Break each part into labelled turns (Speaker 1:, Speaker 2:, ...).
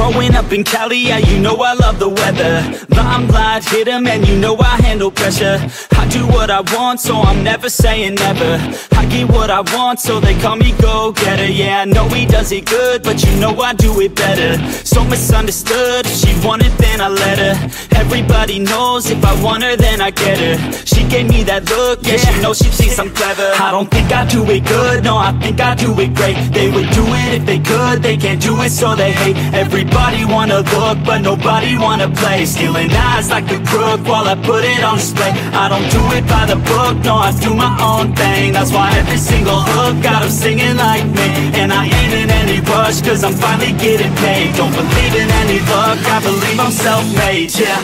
Speaker 1: Growing up in Cali, yeah, you know I love the weather. Limelight hit 'em and you know I handle pressure. I do what I want, so I'm never saying never. I get what I want, so they call me go-getter. Yeah, I know he does it good, but you know I do it better. So misunderstood, if she wanted then I let her. Everybody knows if I want her then I get her. She gave me that look, yeah, she knows she thinks I'm clever. I don't think I do it good, no, I think I do it great. They would do it if they could, they can't do it so they hate. Everybody wanna look, but nobody wanna play. Stealing eyes like a crook while I put it on display. I don't do it by the book, no, I do my own thing. That's why every single hook got them singing like me. And I ain't in any rush, cause I'm finally getting paid. Don't believe in any luck, I believe I'm self-made, yeah.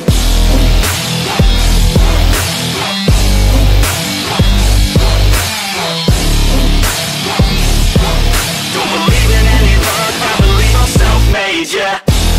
Speaker 1: Don't believe in any luck, I believe I'm self-made, yeah.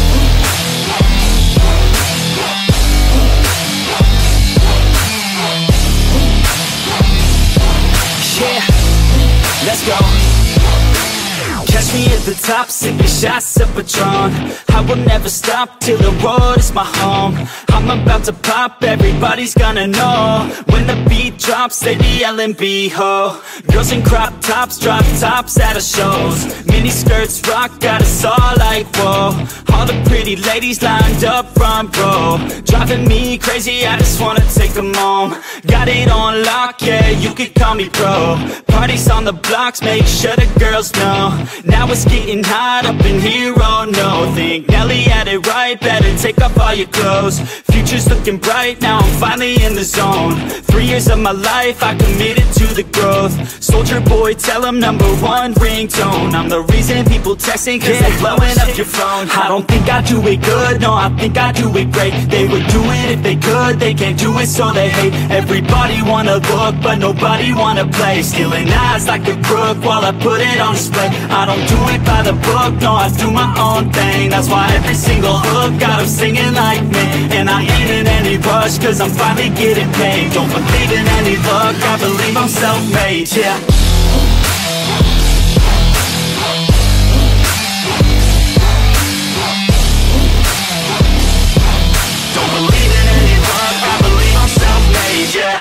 Speaker 1: Let's go. Catch me at the top, sipping shots of Patron. I will never stop till the road is my home. I'm about to pop, everybody's gonna know. When the beat drops, they be yelling B-ho. Girls in crop tops, drop tops at our shows. Mini skirts rock, got us all like whoa. All the pretty ladies lined up front row. Driving me crazy, I just wanna take them home. Got it on lock, yeah, you could call me pro. Parties on the blocks, make sure the girls know. Now it's getting hot up in here, oh no. Think Nelly had it right, better take off all your clothes. Future's looking bright, now I'm finally in the zone. 3 years of my life, I committed to the growth. Soldier boy, tell him #1 ringtone. I'm the reason people texting, cause they blowing up your phone. I don't think I do it good, no, I think I do it great. They would do it if they could, they can't do it so they hate. Everybody wanna look, but nobody wanna play. Stealing eyes like a crook while I put it on display. I don't do it by the book, no, I do my own thing. That's why every single hook got them singing like me. And I ain't in any rush, cause I'm finally getting paid. Don't believe in any luck, I believe I'm self-made, yeah. Don't believe in any luck, I believe I'm self-made, yeah.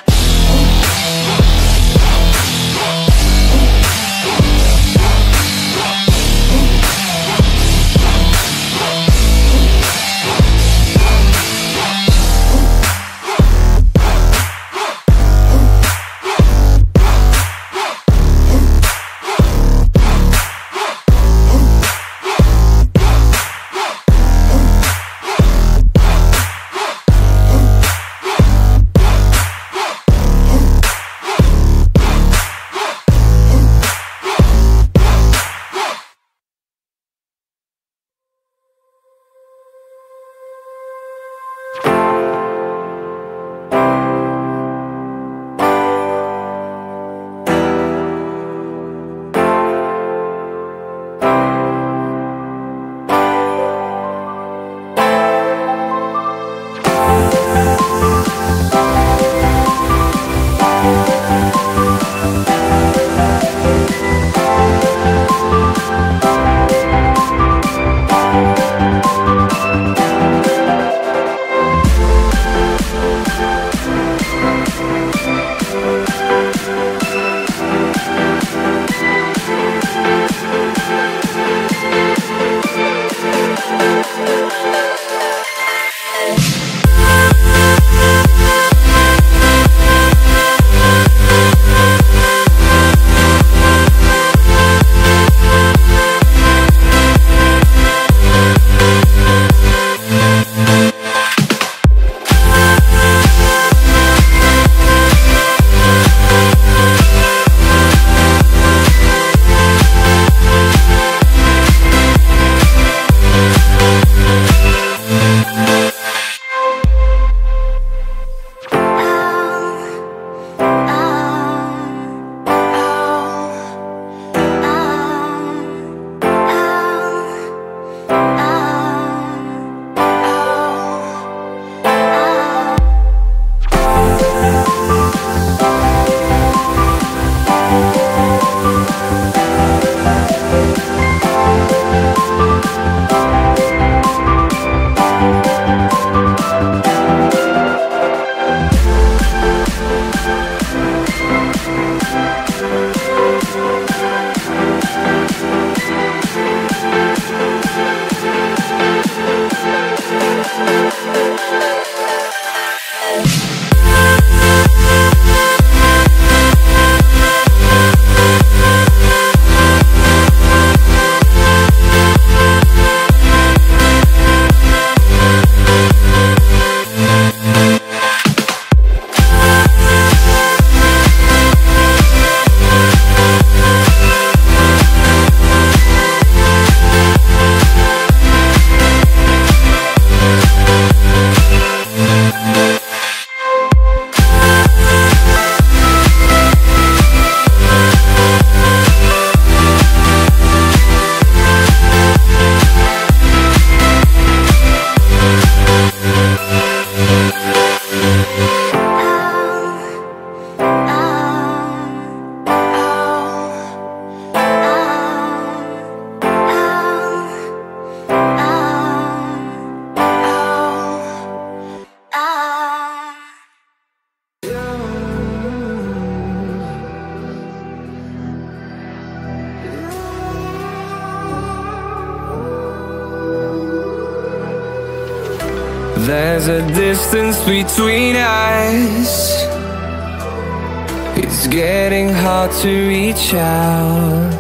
Speaker 2: there's a distance between us. It's getting hard to reach out.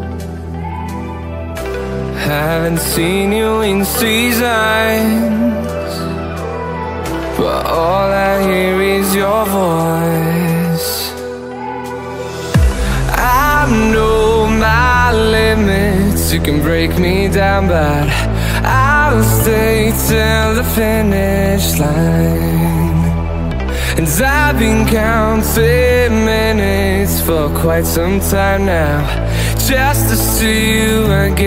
Speaker 2: Haven't seen you in seasons, but all I hear is your voice. I know my limits, you can break me down, but I'll stay till the finish line. And I've been counting minutes for quite some time now, just to see you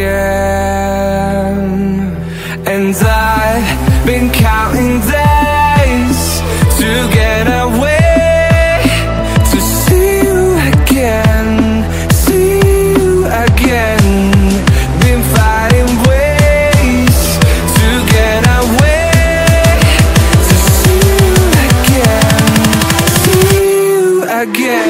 Speaker 2: again. And I've been counting days to get away, to see you again, see you again. Been fighting ways to get away, to see you again, see you again.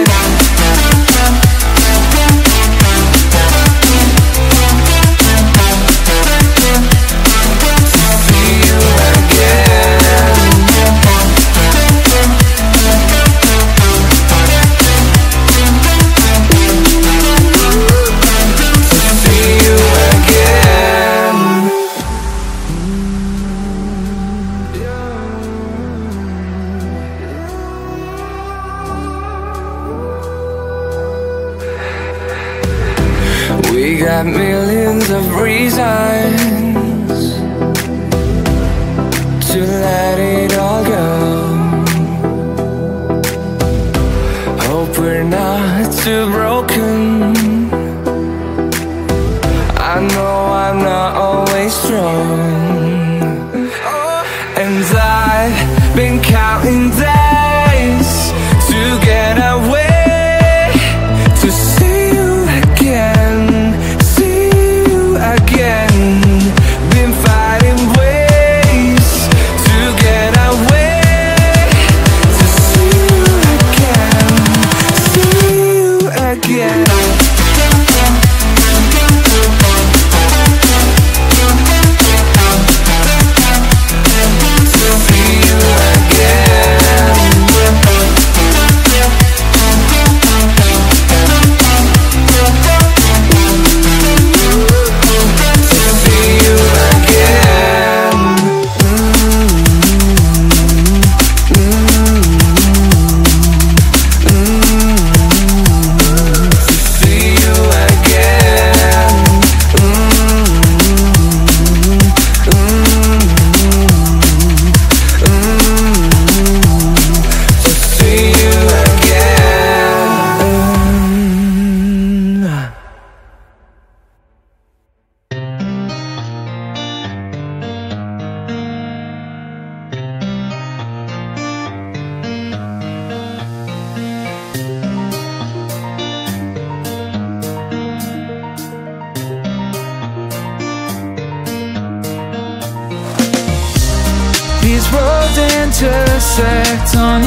Speaker 2: We got millions of reasons to let it all go. Hope we're not too broken. I know I'm not always strong, and I've been counting days to get away, to see you again, see you again. Been fighting ways to get away, to see you again, see you again.
Speaker 3: These roads intersect on